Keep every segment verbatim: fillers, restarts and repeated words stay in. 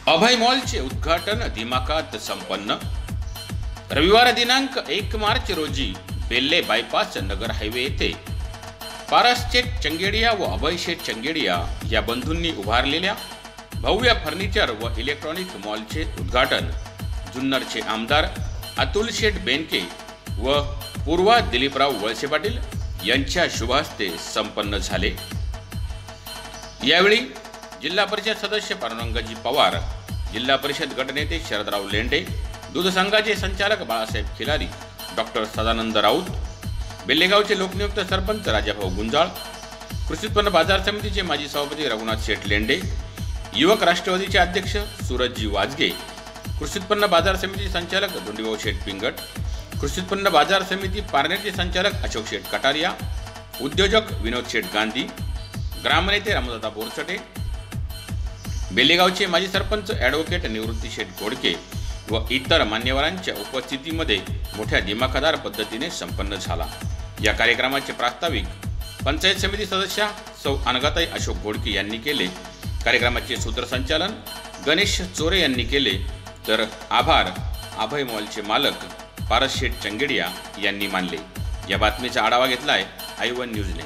अभय मॉलचे उद्घाटन दिमाखात संपन्न। रविवार दिनांक एक मार्च रोजी बेल्ले बायपास नगर हायवे येथे पारस शेठ चंगेडिया व अभय शेठ चंगेडिया या बंधूंनी उभारलेल्या भव्य फर्निचर व इलेक्ट्रॉनिक मॉलचे उद्घाटन जुन्नरचे आमदार अतुल शेठ बेनके व पूर्वा दिलीपराव वळसे पाटील यांच्या शुभहस्ते संपन्न झाले। यावेळी जिल्हा परिषद सदस्य पांडुरंगजी पवार, जिल्हा परिषद गटनेते शरदराव लेंडे, दूध संघाचे संचालक बाळासाहेब खिलारी, डॉक्टर सदानंद राऊत, बेल्लेगावचे लोकनियुक्त सरपंच राजाभाऊ गुंजाळ, कृषी उत्पन्न बाजार समितीचे माजी सभापती रघुनाथ शेठ लेंडे, युवक राष्ट्रवादीचे अध्यक्ष सूरजजी वाजगे, कृषी उत्पन्न बाजार समिती संचालक धोंडीभाऊ शेठ पिंगट, कृषी उत्पन्न बाजार समिती पारनेरचे संचालक अशोक शेठ कटारिया, उद्योजक विनोद शेठ गांधी, ग्रामनेते रामदादा बोरचटे, बेल्लेगावचे माजी सरपंच ॲडव्होकेट निवृत्ती शेठ गोडके व इतर मान्यवरांच्या उपस्थितीमध्ये मोठ्या दिमाखदार पद्धतीने संपन्न झाला। या कार्यक्रमाचे प्रास्ताविक पंचायत समिती सदस्या सौ अनघाताई अशोक गोडके यांनी केले। कार्यक्रमाचे सूत्रसंचालन गणेश चोरे यांनी केले, तर आभार अभय मॉलचे मालक पारस शेठ चंगेडिया यांनी मानले। या बातमीचा आढावा घेतलाय आय वन न्यूजने।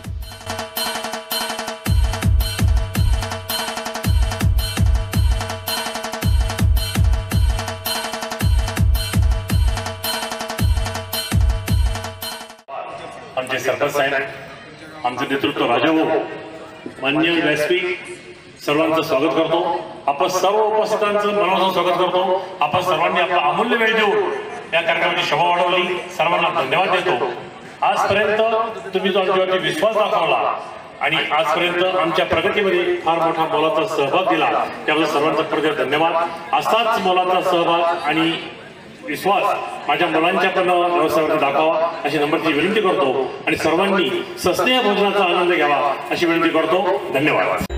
आमचे सरपंच साहेब, आमचे नेतृत्व राजाभाऊ, मान्य व्यासपीठ, सर्वांचं स्वागत करतो। आपण सर्व उपस्थितांचं मनापासून स्वागत करतो। आपण सर्वांनी आपला अमूल्य वेळ देऊन या कार्यक्रमाची शोभा वाढवली, सर्वांना धन्यवाद देतो। आजपर्यंत तुम्ही जो आमच्यावरती विश्वास दाखवला आणि आजपर्यंत आमच्या प्रगतीमध्ये फार मोठा मोलाचा सहभाग दिला, त्याबद्दल सर्वांचा प्रत्येक धन्यवाद। असाच मोलाचा सहभाग आणि विश्वास माझ्या मुलांच्या पण व्यवसायावर दाखवा अशी नम्रतेची विनंती करतो आणि सर्वांनी सस्नेह भोजनाचा आनंद घ्यावा अशी विनंती करतो। धन्यवाद।